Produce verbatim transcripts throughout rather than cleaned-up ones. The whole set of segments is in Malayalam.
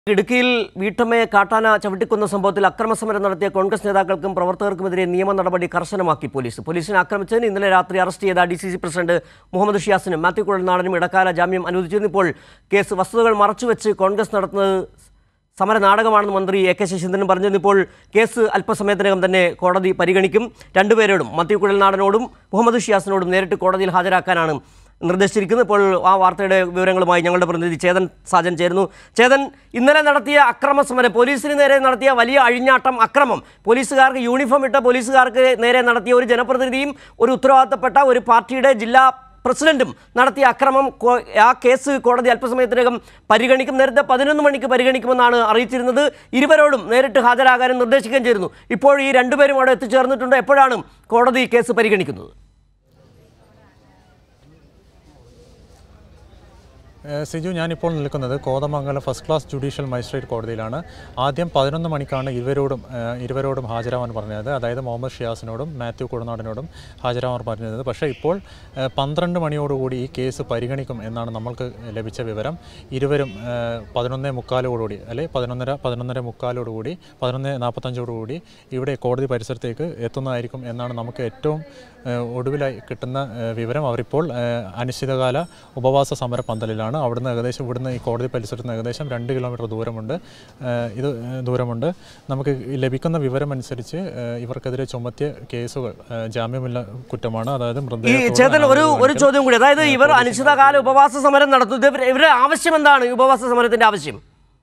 ഇടുക്കിയിൽ വീട്ടമ്മയെ കാട്ടാന ചവിട്ടിക്കൊന്ന സംഭവത്തിൽ അക്രമസമരം നടത്തിയ കോൺഗ്രസ് നേതാക്കൾക്കും പ്രവർത്തകർക്കുമെതിരെ നിയമ നടപടി കർശനമാക്കി പോലീസ്. പോലീസിനെ ആക്രമിച്ചതിന് ഇന്നലെ രാത്രി അറസ്റ്റ് ചെയ്ത D C C president Muhammad ഷിയാസിനും മാത്യു കുഴൽനാടനും ഇടക്കാല ജാമ്യം അനുവദിച്ചിരുന്നു. ഇപ്പോൾ കേസ് വസ്തുതകൾ മറച്ചുവെച്ച് കോൺഗ്രസ് നടത്തുന്നത് സമര നാടകമാണെന്ന് മന്ത്രി എ കെ ശശീന്ദ്രൻ പറഞ്ഞിരുന്നു. ഇപ്പോൾ കേസ് അല്പസമയത്തിനകം തന്നെ കോടതി പരിഗണിക്കും. രണ്ടുപേരോടും മാത്യു കുഴൽനാടനോടും മുഹമ്മദ് ഷിയാസിനോടും നേരിട്ട് കോടതിയിൽ ഹാജരാക്കാനാണ് നിർദ്ദേശിച്ചിരിക്കുന്നത്. ഇപ്പോൾ ആ വാർത്തയുടെ വിവരങ്ങളുമായി ഞങ്ങളുടെ പ്രതിനിധി ചേതൻ സാജൻ ചേരുന്നു. ചേതൻ, ഇന്നലെ നടത്തിയ അക്രമ സമരം, പോലീസിന് നേരെ നടത്തിയ വലിയ അഴിഞ്ഞാട്ടം, അക്രമം, പോലീസുകാർക്ക് യൂണിഫോം ഇട്ട പോലീസുകാർക്ക് നേരെ നടത്തിയ ഒരു ജനപ്രതിനിധിയും ഒരു ഉത്തരവാദിത്തപ്പെട്ട ഒരു പാർട്ടിയുടെ ജില്ലാ പ്രസിഡന്റും നടത്തിയ അക്രമം, ആ കേസ് കോടതി അല്പസമയത്തിനകം പരിഗണിക്കും. നേരത്തെ പതിനൊന്ന് മണിക്ക് പരിഗണിക്കുമെന്നാണ് അറിയിച്ചിരുന്നത്. ഇരുവരോടും നേരിട്ട് ഹാജരാകാനും നിർദ്ദേശിക്കുകയും ചെയ്തിരുന്നു. ഇപ്പോൾ ഈ രണ്ടുപേരും അവിടെ എത്തിച്ചേർന്നിട്ടുണ്ട്. എപ്പോഴാണ് കോടതി കേസ് പരിഗണിക്കുന്നത്? സിജു, ഞാനിപ്പോൾ നിൽക്കുന്നത് Kothamangalam first class judicial magistrate കോടതിയിലാണ്. ആദ്യം പതിനൊന്ന് മണിക്കാണ് ഇരുവരോടും ഇരുവരോടും ഹാജരാവാൻ പറഞ്ഞത്. അതായത് മുഹമ്മദ് ഷിയാസിനോടും മാത്യു കുഴൽനാടനോടും ഹാജരാവാൻ പറഞ്ഞത്. പക്ഷേ ഇപ്പോൾ പന്ത്രണ്ട് മണിയോടുകൂടി ഈ കേസ് പരിഗണിക്കും എന്നാണ് നമ്മൾക്ക് ലഭിച്ച വിവരം. ഇരുവരും പതിനൊന്നേ മുക്കാലോടുകൂടി അല്ലെ പതിനൊന്നര പതിനൊന്നര മുക്കാലോടുകൂടി പതിനൊന്ന് നാൽപ്പത്തഞ്ചോടുകൂടി ഇവിടെ കോടതി പരിസരത്തേക്ക് എത്തുന്നതായിരിക്കും എന്നാണ് നമുക്ക് ഏറ്റവും ഒടുവിലായി കിട്ടുന്ന വിവരം. അവരിപ്പോൾ അനിശ്ചിതകാല ഉപവാസ സമര പന്തലിലാണ്. അവിടുന്ന് ഏകദേശം ഇവിടുന്ന് ഈ കോടതി പരിസരത്ത് നിന്ന് ഏകദേശം രണ്ട് കിലോമീറ്റർ ദൂരമുണ്ട് ഇത് ദൂരമുണ്ട് നമുക്ക് ലഭിക്കുന്ന വിവരം അനുസരിച്ച് ഇവർക്കെതിരെ ചുമത്തിയ കേസുകൾ ജാമ്യമില്ല കുറ്റമാണ്. അതായത് ഒരു ഒരു ചോദ്യം കൂടി, അതായത് ഇവർ അനിശ്ചിതകാല ഉപവാസ സമരം നടത്തുന്നത്, ഇവരുടെ ആവശ്യം എന്താണ്? ഈ ഉപവാസ സമരത്തിന്റെ ആവശ്യം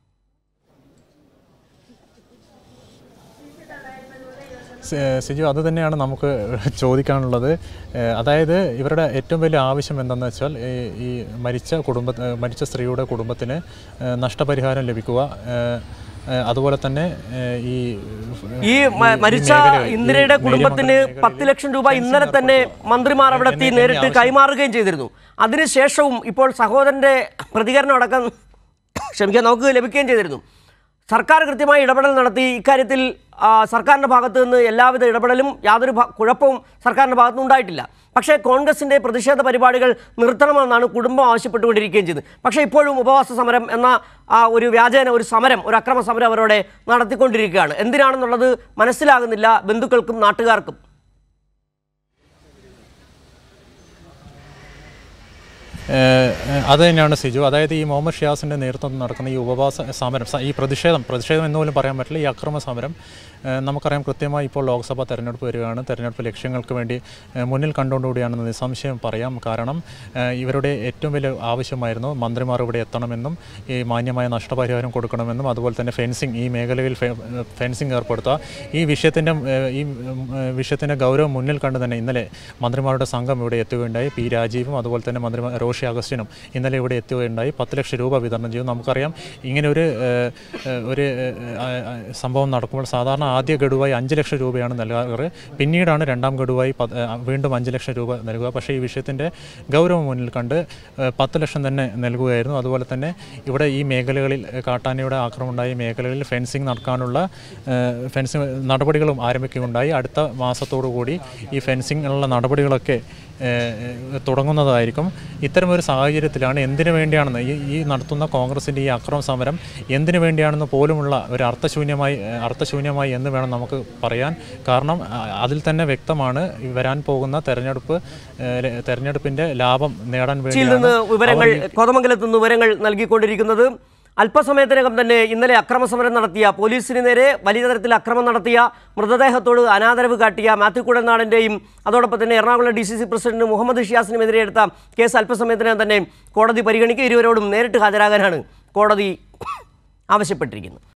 സിജു, അത് തന്നെയാണ് നമുക്ക് ചോദിക്കാനുള്ളത്. അതായത് ഇവരുടെ ഏറ്റവും വലിയ ആവശ്യം എന്താണെന്ന് വെച്ചാൽ ഈ മരിച്ച കുടുംബ മരിച്ച സ്ത്രീയുടെ കുടുംബത്തിന് നഷ്ടപരിഹാരം ലഭിക്കുക, അതുപോലെ തന്നെ ഈ ഈ മരിച്ച ഇന്ദിരയുടെ കുടുംബത്തിന് പത്ത് ലക്ഷം രൂപ ഇന്നലെ തന്നെ മന്ത്രിമാർ അവിടെ എത്തി നേരിട്ട് കൈമാറുകയും ചെയ്തിരുന്നു. അതിനുശേഷവും ഇപ്പോൾ സഹോദരന്റെ പ്രതികരണം അടക്കം ക്ഷമിക്കാൻ നമുക്ക് ലഭിക്കുകയും ചെയ്തിരുന്നു. സർക്കാർ കൃത്യമായി ഇടപെടൽ നടത്തി. ഇക്കാര്യത്തിൽ സർക്കാരിൻ്റെ ഭാഗത്തു നിന്ന് എല്ലാവിധ ഇടപെടലും യാതൊരു കുഴപ്പവും സർക്കാരിൻ്റെ ഭാഗത്തുനിന്ന് ഉണ്ടായിട്ടില്ല. പക്ഷേ കോൺഗ്രസിൻ്റെ പ്രതിഷേധ പരിപാടികൾ നിർത്തണമെന്നാണ് കുടുംബം ആവശ്യപ്പെട്ടുകൊണ്ടിരിക്കുകയും ചെയ്തത്. പക്ഷേ ഇപ്പോഴും ഉപവാസ സമരം എന്ന ആ ഒരു വ്യാജേന ഒരു സമരം, ഒരു അക്രമ സമരം അവരോടെ നടത്തിക്കൊണ്ടിരിക്കുകയാണ്. എന്തിനാണെന്നുള്ളത് മനസ്സിലാകുന്നില്ല ബന്ധുക്കൾക്കും നാട്ടുകാർക്കും. അത് തന്നെയാണ് സിജു. അതായത് ഈ മുഹമ്മദ് ഷിയാസിൻ്റെ നേതൃത്വത്തിൽ നടക്കുന്ന ഈ ഉപവാസ സമരം, ഈ പ്രതിഷേധം പ്രതിഷേധം എന്ന് പോലും പറയാൻ പറ്റില്ല, ഈ അക്രമ സമരം നമുക്കറിയാം. കൃത്യമായി ഇപ്പോൾ ലോക്സഭാ തെരഞ്ഞെടുപ്പ് വരികയാണ്. തെരഞ്ഞെടുപ്പ് ലക്ഷ്യങ്ങൾക്ക് വേണ്ടി മുന്നിൽ കണ്ടുകൊണ്ടുകൂടിയാണെന്ന് നിസ്സംശയം പറയാം. കാരണം ഇവരുടെ ഏറ്റവും വലിയ ആവശ്യമായിരുന്നു മന്ത്രിമാർ ഇവിടെ എത്തണമെന്നും ഈ മാന്യമായ നഷ്ടപരിഹാരം കൊടുക്കണമെന്നും അതുപോലെ തന്നെ ഫെൻസിങ്, ഈ മേഖലയിൽ ഫെൻസിങ് ഏർപ്പെടുത്തുക. ഈ വിഷയത്തിൻ്റെ ഈ വിഷയത്തിൻ്റെ ഗൗരവം മുന്നിൽ കണ്ട് തന്നെ ഇന്നലെ മന്ത്രിമാരുടെ സംഘം ഇവിടെ എത്തുകയുണ്ടായി. പി രാജീവും അതുപോലെ തന്നെ മന്ത്രിമാർ റോഷി അഗസ്റ്റിനും ഇന്നലെ ഇവിടെ എത്തുകയുണ്ടായി. പത്ത് ലക്ഷം രൂപ വിതരണം ചെയ്തു. നമുക്കറിയാം ഇങ്ങനെ ഒരു ഒരു സംഭവം നടക്കുമ്പോൾ സാധാരണ ആദ്യ ഗഡുവായി അഞ്ച് ലക്ഷം രൂപയാണ് നൽകാറ്. പിന്നീടാണ് രണ്ടാം ഗഡുവായി വീണ്ടും അഞ്ച് ലക്ഷം രൂപ നൽകുക. പക്ഷേ ഈ വിഷയത്തിൻ്റെ ഗൗരവം മുന്നിൽ കണ്ട് പത്ത് ലക്ഷം തന്നെ നൽകുകയായിരുന്നു. അതുപോലെ തന്നെ ഇവിടെ ഈ മേഖലകളിൽ കാട്ടാനയുടെ ആക്രമണമുണ്ടായ മേഖലകളിൽ ഫെൻസിങ് നടക്കാനുള്ള ഫെൻസിങ് നടപടികളും ആരംഭിക്കുകയുണ്ടായി. അടുത്ത മാസത്തോടു കൂടി ഈ ഫെൻസിങ്ങിനുള്ള നടപടികളൊക്കെ തുടങ്ങുന്നതായിരിക്കും. ഇത്തരമൊരു സാഹചര്യത്തിലാണ് എന്തിനു വേണ്ടിയാണെന്ന് ഈ ഈ നടത്തുന്ന കോൺഗ്രസിൻ്റെ ഈ അക്രമ സമരം എന്തിനു വേണ്ടിയാണെന്ന് പോലുമുള്ള ഒരു അർത്ഥശൂന്യമായി അർത്ഥശൂന്യമായി എന്ന് വേണം നമുക്ക് പറയാൻ. കാരണം അതിൽ തന്നെ വ്യക്തമാണ് വരാൻ പോകുന്ന തെരഞ്ഞെടുപ്പ് തെരഞ്ഞെടുപ്പിൻ്റെ ലാഭം നേടാൻ വേണ്ടി വിവരങ്ങൾ കോതമംഗലത്ത് നിന്ന് വിവരങ്ങൾ നൽകിക്കൊണ്ടിരിക്കുന്നത്. അല്പസമയത്തിനകം തന്നെ ഇന്നലെ അക്രമസമരം നടത്തിയ, പോലീസിന് നേരെ വലിയ തരത്തിൽ അക്രമം നടത്തിയ, മൃതദേഹത്തോട് അനാദരവ് കാട്ടിയ മാത്യു കുഴൽനാടൻ്റെയും അതോടൊപ്പം തന്നെ Ernakulam D C C president Muhammad ഷിയാസിനുമെതിരെ എടുത്ത കേസ് അല്പസമയത്തിനകം തന്നെ കോടതി പരിഗണിക്കുക. ഇരുവരോടും നേരിട്ട് ഹാജരാകാനാണ് കോടതി ആവശ്യപ്പെട്ടിരിക്കുന്നത്.